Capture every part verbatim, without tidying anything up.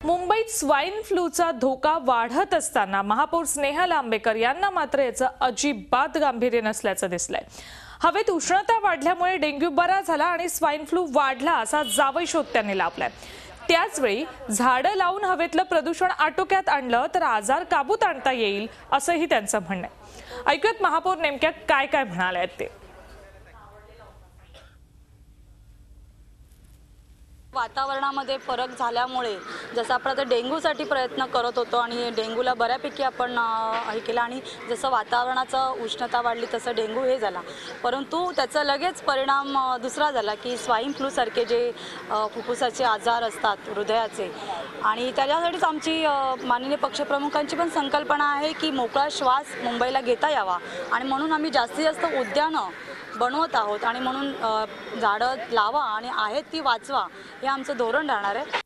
मुंबईत स्वाइन फ्लूचा धोका वाढत असताना महापौर स्नेहल आंबेकर यांना मात्र याचं अजिबात गांभीर्य नसल्याचं दिसलंय। हवेत उष्णता वाढल्यामुळे डेंग्यू बरा झाला आणि स्वाइन फ्लू वाढला असा जावईशोध त्यांनी लावलाय। त्याचवेळी झाडं लावून हवेतलं प्रदूषण आटोक्यात आणलं तर आजार काबूत आणता येईल असंही त्यांचं म्हणणं आहे। ऐकूयात महापौर नेमक्या काय काय म्हणाले आहेत ते। वातावरणामध्ये फरक झाल्यामुळे जसं आपण आता डेंग्यूसाठी प्रयत्न करत होतो आणि डेंग्यूला बऱ्यापैकी आपण हे केलं आणि जसं वातावरणाचं उष्णता वाढली तसं डेंग्यू हे झाला, परंतु त्याचा लगेच परिणाम दुसरा झाला की स्वाइन फ्लू सारखे जे फुफ्फुसाचे आजार असतात हृदयाचे, आणि त्याच्यासाठीच आमची माननीय पक्षप्रमुखांची पण संकल्पना आहे की मोकळा श्वास मुंबईला घेता यावा आणि म्हणून आम्ही जास्तीत जास्त उद्यानं बनवत आहोत आणि म्हणून झाडं लावा आणि आहेत ती वाचवा हे आमचं धोरण राहणार आहे।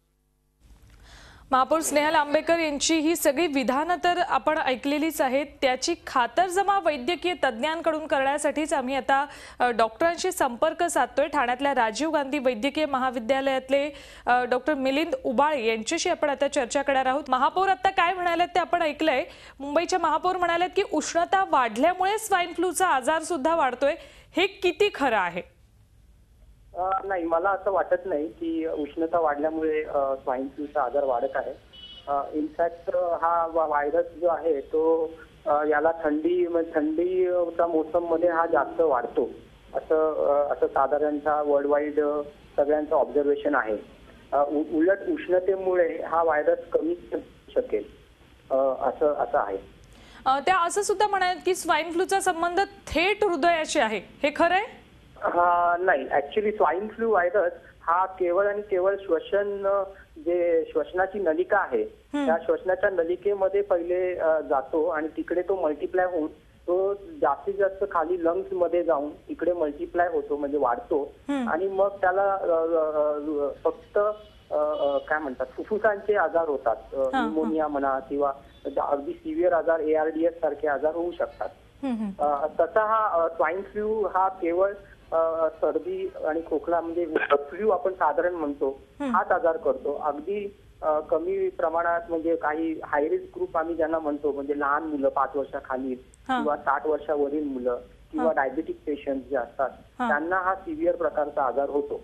महापौर स्नेहल आंबेकर यांची ही सगळी विधानं तर आपण ऐकलेलीच आहेत, त्याची खातरजमा वैद्यकीय तज्ज्ञांकडून करण्यासाठीच आम्ही आता डॉक्टरांशी संपर्क साधतोय। ठाण्यातल्या राजीव गांधी वैद्यकीय महाविद्यालयातले डॉक्टर मिलिंद उबाळे यांच्याशी आपण आता चर्चा करणार आहोत। महापौर आता काय म्हणालेत ते आपण ऐकलंय। मुंबईच्या महापौर म्हणालेत की उष्णता वाढल्यामुळे स्वाइन फ्लूचा आजार सुद्धा वाढतोय, हे किती खरं आहे? नाही, मला असं वाटत नाही की उष्णता वाढल्यामुळे स्वाइन फ्लूचा आजार वाढत आहे। इनफॅक्ट हा व्हायरस जो आहे तो याला थंडी थंडीच्या मोसम मध्ये हा जास्त वाढतो असं असं साधारणतः वर्ल्ड वाईड सगळ्यांचं ऑब्झर्वेशन आहे। उलट उष्णतेमुळे हा व्हायरस कमी शकेल असं असं आहे। त्या असं सुद्धा म्हणाले की स्वाइन फ्लूचा संबंध थेट हृदयाशी आहे, हे खरं आहे? हा नाही, ऍक्च्युली स्वाइन फ्लू व्हायरस हा केवळ आणि केवळ श्वसन जे श्वसनाची नलिका आहे त्या श्वसनाच्या नलिकेमध्ये पहिले जातो आणि तिकडे तो मल्टिप्लाय होऊन तो जास्तीत जास्त खाली लंग्स मध्ये जाऊन तिकडे मल्टिप्लाय होतो, म्हणजे वाढतो आणि मग त्याला फक्त काय म्हणतात फुफ्फुसांचे आजार होतात, न्यूमोनिया म्हणा किंवा अगदी सिव्हिअर आजार एआरडीएस सारखे आजार होऊ शकतात। तसा हा स्वाइन फ्लू हा केवळ सर्दी आणि खोकला म्हणजे फ्लू आपण साधारण म्हणतो हाच आजार करतो। अगदी कमी प्रमाणात म्हणजे काही हाय रिस्क ग्रुप आम्ही ज्यांना म्हणतो, म्हणजे लहान मुलं पाच वर्षाखालील किंवा साठ वर्षावरील मुलं किंवा डायबेटिक पेशंट जे असतात त्यांना हा सिव्हिअर प्रकारचा आजार होतो।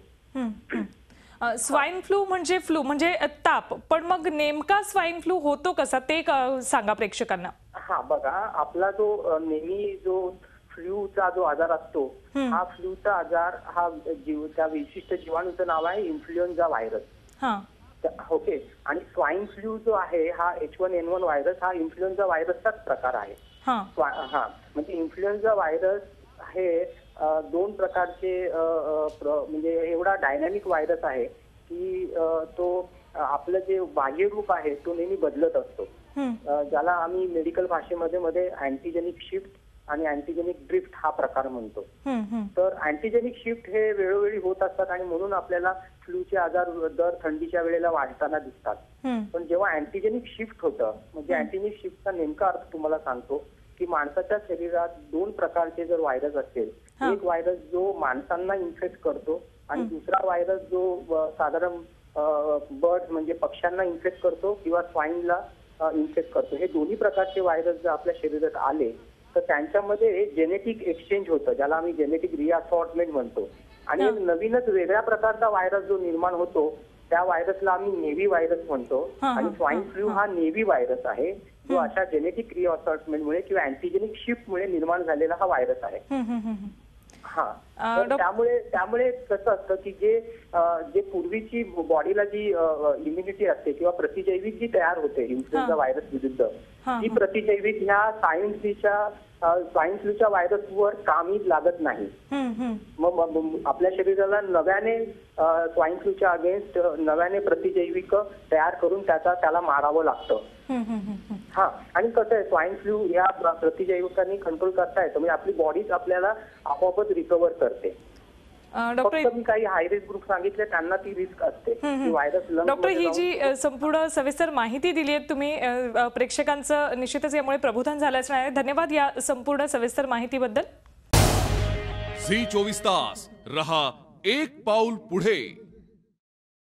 स्वाइन फ्लू म्हणजे फ्लू म्हणजे ताप, पण मग नेमका स्वाइन फ्लू होतो कसा ते सांगा प्रेक्षकांना। हा बघा, आपला जो नेहमी जो फ्लूचा जो आजार असतो हा फ्लूचा आजार हा जीव त्या विशिष्ट जीवाणूचं नाव आहे इन्फ्लुएन्झा व्हायरस। ओके, आणि स्वाइन फ्लू जो आहे हा H one N one virus हा इन्फ्लुएन्झा व्हायरसचाच प्रकार आहे। हा म्हणजे इन्फ्लुएन्झा व्हायरस हे दोन प्रकारचे म्हणजे एवढा डायनॅमिक व्हायरस आहे की तो आपलं जे बाह्य रूप आहे तो नेहमी बदलत असतो, ज्याला आम्ही मेडिकल भाषेमध्ये मध्ये अँटीजेनिक शिफ्ट आणि अँटीजेनिक ड्रिफ्ट हा प्रकार म्हणतो। तर अँटीजेनिक शिफ्ट हे वेळोवेळी होत असतात आणि म्हणून आपल्याला फ्लूचे आजार दर थंडीच्या वेळेला वाढताना दिसतात। पण जेव्हा अँटीजेनिक शिफ्ट होतं, म्हणजे अँटीजेनिक शिफ्टचा नेमका अर्थ तुम्हाला सांगतो की माणसाच्या शरीरात दोन प्रकारचे जर व्हायरस असेल, एक व्हायरस जो माणसांना इन्फेक्ट करतो आणि दुसरा व्हायरस जो साधारण बर्ड म्हणजे पक्ष्यांना इन्फेक्ट करतो किंवा स्वाईनला इन्फेक्ट करतो, हे दोन्ही प्रकारचे व्हायरस जर आपल्या शरीरात आले तर त्यांच्यामध्ये जेनेटिक एक्सचेंज होतं, ज्याला आम्ही जेनेटिक रिअसॉर्टमेंट म्हणतो, आणि एक नवीनच वेगळ्या प्रकारचा व्हायरस जो निर्माण होतो त्या व्हायरसला आम्ही नेव्ही व्हायरस म्हणतो। आणि स्वाइन फ्लू हा नेव्ही व्हायरस आहे जो अशा जेनेटिक रिअसॉर्टमेंटमुळे किंवा अँटीजेनिक शिफ्टमुळे निर्माण झालेला हा व्हायरस आहे। हा, त्यामुळे त्यामुळे कसं असतं की जे जे पूर्वीची बॉडीला जी इम्युनिटी असते किंवा प्रतिजैविक जी तयार होते इन्फ्लुएन्झा व्हायरस विरुद्ध, ती प्रतिजैविक ह्या स्वाइन फ्लूच्या स्वाइन फ्लूच्या व्हायरसवर कामी लागत नाही। मग आपल्या शरीराला नव्याने स्वाइन फ्लूच्या अगेन्स्ट नव्याने प्रतिजैविक तयार करून त्याचा त्याला मारावं लागतं। हा, आणि कसं आहे स्वाइन फ्लू या प्रतिजैविकांनी कंट्रोल करता येतं, म्हणजे आपली बॉडीच आपल्याला आपोआपच रिकव्हर करते। डॉक्टर मी काही हाय रिस्क ग्रुप सांगितले त्यांना ती रिस्क असते की व्हायरस लंग्स। डॉक्टर ही जी संपूर्ण सविस्तर माहिती दिली आहे तुम्ही, प्रेक्षकांचं निश्चितच यामुळे प्रबोधन झालं असणार आहे। धन्यवाद या संपूर्ण सविस्तर माहितीबद्दल। झी चोवीस तास रहा एक पाऊल पुढे।